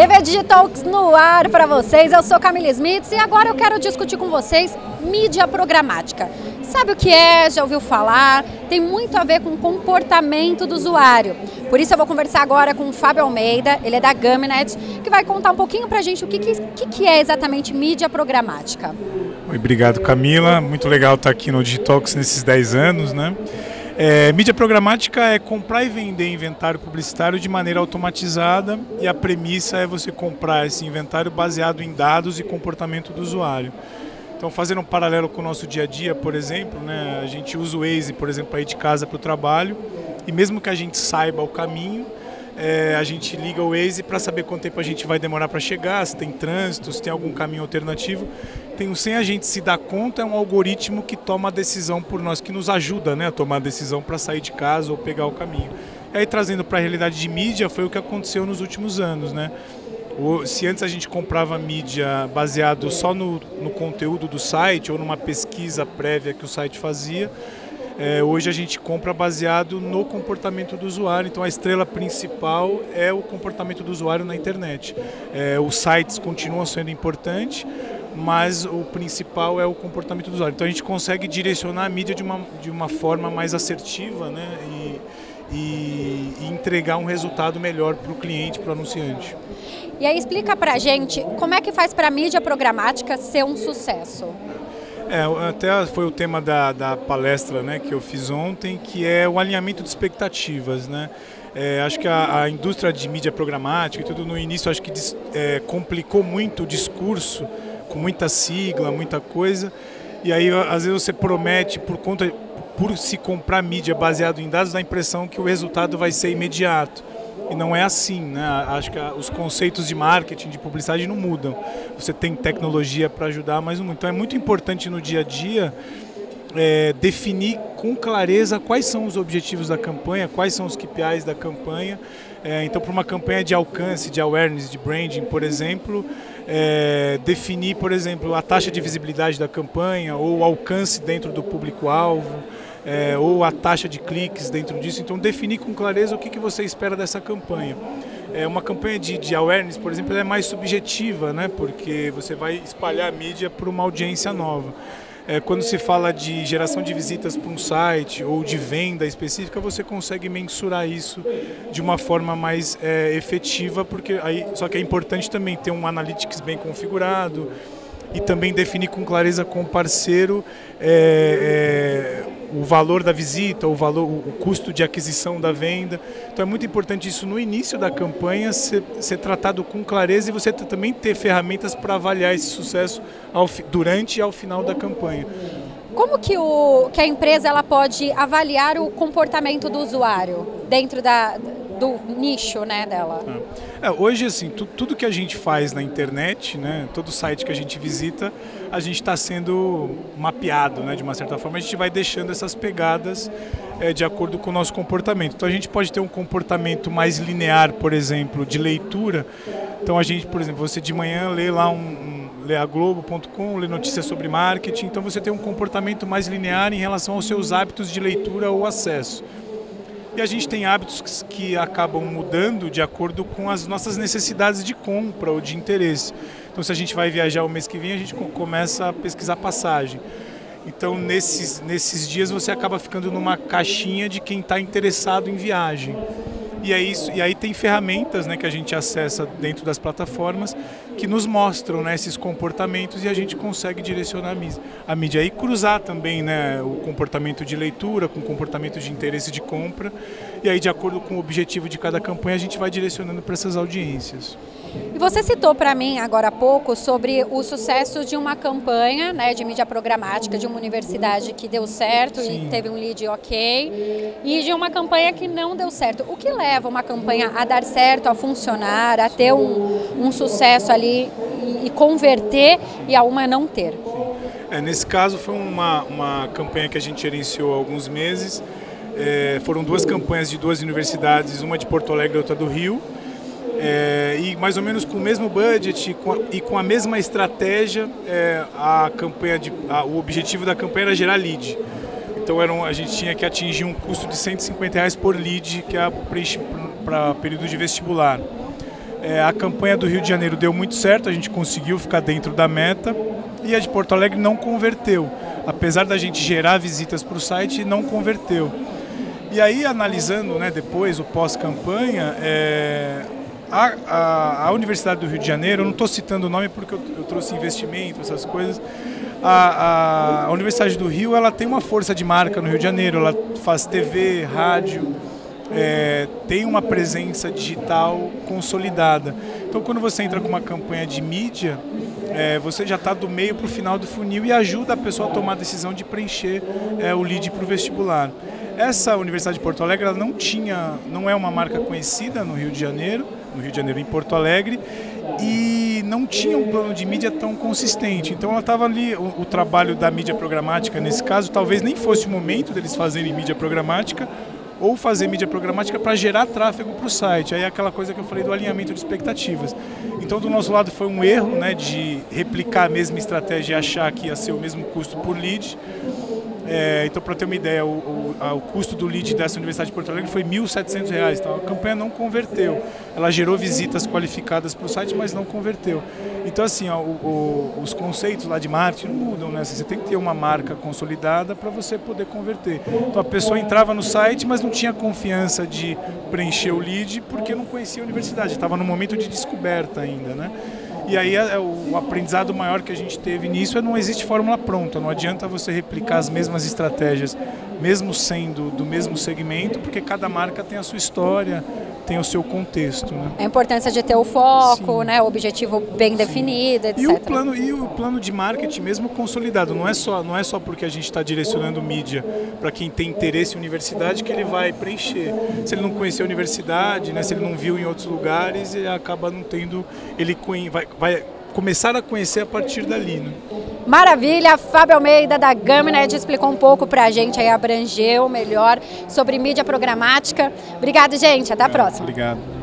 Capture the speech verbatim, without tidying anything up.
T V Digitalks no ar para vocês, eu sou Camila Smith e agora eu quero discutir com vocês mídia programática. Sabe o que é? Já ouviu falar? Tem muito a ver com o comportamento do usuário. Por isso eu vou conversar agora com o Fábio Almeida, ele é da Gaminet, que vai contar um pouquinho para a gente o que, que, que é exatamente mídia programática. Oi, obrigado, Camila. Muito legal estar aqui no Digitalks nesses dez anos, né? É, mídia programática é comprar e vender inventário publicitário de maneira automatizada e a premissa é você comprar esse inventário baseado em dados e comportamento do usuário. Então, fazendo um paralelo com o nosso dia a dia, por exemplo, né, a gente usa o Waze, por exemplo, para ir de casa para o trabalho e mesmo que a gente saiba o caminho, é, a gente liga o Waze para saber quanto tempo a gente vai demorar para chegar, se tem trânsito, se tem algum caminho alternativo. Tem, sem a gente se dar conta, é um algoritmo que toma a decisão por nós, que nos ajuda, né, a tomar a decisão para sair de casa ou pegar o caminho. E aí, trazendo para a realidade de mídia, foi o que aconteceu nos últimos anos, né? O, se antes a gente comprava mídia baseado só no, no conteúdo do site ou numa pesquisa prévia que o site fazia, é, hoje a gente compra baseado no comportamento do usuário. Então a estrela principal é o comportamento do usuário na internet. É, os sites continuam sendo importantes, mas o principal é o comportamento do usuário. Então a gente consegue direcionar a mídia de uma, de uma forma mais assertiva, né, e, e, e entregar um resultado melhor para o cliente, para o anunciante. E aí explica pra gente como é que faz para a mídia programática ser um sucesso. É, até foi o tema da, da palestra, né, que eu fiz ontem, que é o alinhamento de expectativas, né? É, acho que a, a indústria de mídia programática e tudo no início acho que é, complicou muito o discurso, com muita sigla, muita coisa, e aí às vezes você promete por conta, por se comprar mídia baseado em dados, dá a impressão que o resultado vai ser imediato. E não é assim, né? Acho que os conceitos de marketing, de publicidade não mudam. Você tem tecnologia para ajudar, mas não. Então é muito importante no dia a dia é, definir com clareza quais são os objetivos da campanha, quais são os K P Is da campanha. É, então, para uma campanha de alcance, de awareness, de branding, por exemplo, é, definir, por exemplo, a taxa de visibilidade da campanha ou o alcance dentro do público-alvo. É, ou a taxa de cliques dentro disso. Então definir com clareza o que, que você espera dessa campanha. É, uma campanha de, de awareness, por exemplo, ela é mais subjetiva, né, porque você vai espalhar a mídia para uma audiência nova. É, quando se fala de geração de visitas para um site ou de venda específica, você consegue mensurar isso de uma forma mais é, efetiva, porque aí, só que é importante também ter um analytics bem configurado e também definir com clareza com o parceiro é, é, o valor da visita, o, valor, o custo de aquisição da venda. Então é muito importante isso no início da campanha ser, ser tratado com clareza e você também ter ferramentas para avaliar esse sucesso ao, durante e ao final da campanha. Como que, o, que a empresa ela pode avaliar o comportamento do usuário dentro da, do nicho, né, dela? É, hoje, assim, tu, tudo que a gente faz na internet, né, todo site que a gente visita, a gente está sendo mapeado, né, de uma certa forma. A gente vai deixando essas pegadas é, de acordo com o nosso comportamento. Então a gente pode ter um comportamento mais linear, por exemplo, de leitura. Então a gente, por exemplo, você de manhã lê lá um, um lê a globo ponto com, lê notícias sobre marketing, então você tem um comportamento mais linear em relação aos seus hábitos de leitura ou acesso. E a gente tem hábitos que acabam mudando de acordo com as nossas necessidades de compra ou de interesse. Então, se a gente vai viajar o mês que vem, a gente começa a pesquisar passagem. Então, nesses, nesses dias, você acaba ficando numa caixinha de quem está interessado em viagem. E, é isso, e aí tem ferramentas, né, que a gente acessa dentro das plataformas que nos mostram, né, esses comportamentos e a gente consegue direcionar a mídia. A mídia e cruzar também, né, o comportamento de leitura com o comportamento de interesse de compra. E aí, de acordo com o objetivo de cada campanha, a gente vai direcionando para essas audiências. E você citou para mim agora há pouco sobre o sucesso de uma campanha, né, de mídia programática de uma universidade que deu certo. Sim. E teve um lead ok, e de uma campanha que não deu certo. O que leva uma campanha a dar certo, a funcionar, a ter um, um sucesso ali e, e converter e a uma não ter? É, nesse caso foi uma, uma campanha que a gente gerenciou há alguns meses. É, foram duas campanhas de duas universidades, uma de Porto Alegre e outra do Rio. É, e mais ou menos com o mesmo budget com a, e com a mesma estratégia, é, a campanha de, a, o objetivo da campanha era gerar lead. Então era um, a gente tinha que atingir um custo de cento e cinquenta reais por lead, que é para período de vestibular. É, a campanha do Rio de Janeiro deu muito certo, a gente conseguiu ficar dentro da meta, e a de Porto Alegre não converteu. Apesar da gente gerar visitas para o site, não converteu. E aí, analisando, né, depois o pós-campanha, é, a, a, a Universidade do Rio de Janeiro, eu não estou citando o nome porque eu, eu trouxe investimento, essas coisas. A, a, a Universidade do Rio, ela tem uma força de marca no Rio de Janeiro, ela faz T V, rádio, é, tem uma presença digital consolidada. Então, quando você entra com uma campanha de mídia, é, você já está do meio para o final do funil e ajuda a pessoa a tomar a decisão de preencher é, o lead para o vestibular. Essa Universidade de Porto Alegre, ela não tinha, não é uma marca conhecida no Rio de Janeiro, no Rio de Janeiro em Porto Alegre, e não tinha um plano de mídia tão consistente. Então ela estava ali, o, o trabalho da mídia programática nesse caso, talvez nem fosse o momento deles fazerem mídia programática, ou fazer mídia programática para gerar tráfego para o site. Aí é aquela coisa que eu falei do alinhamento de expectativas. Então, do nosso lado foi um erro, né, de replicar a mesma estratégia e achar que ia ser o mesmo custo por lead. É, então, para ter uma ideia, o, o, a, o custo do lead dessa Universidade de Porto Alegre foi mil e setecentos reais. Então, a campanha não converteu. Ela gerou visitas qualificadas para o site, mas não converteu. Então, assim, ó, o, o, os conceitos lá de marketing não mudam, né? Você tem que ter uma marca consolidada para você poder converter. Então, a pessoa entrava no site, mas não tinha confiança de preencher o lead porque não conhecia a universidade. Estava no momento de descoberta ainda, né? E aí o aprendizado maior que a gente teve nisso é não existe fórmula pronta, não adianta você replicar as mesmas estratégias, mesmo sendo do mesmo segmento, porque cada marca tem a sua história, tem o seu contexto, né? A importância de ter o foco, Sim. né, o objetivo bem Sim. definido, etcétera. E o plano, e o plano de marketing mesmo consolidado, não é só, não é só porque a gente está direcionando mídia para quem tem interesse em universidade que ele vai preencher. Se ele não conhecer a universidade, né, se ele não viu em outros lugares, ele acaba não tendo, ele vai, vai começar a conhecer a partir dali, né? Maravilha, Fábio Almeida da Gaminet explicou um pouco para a gente, aí abrangeu melhor sobre mídia programática. Obrigado, gente, até a próxima. Obrigado.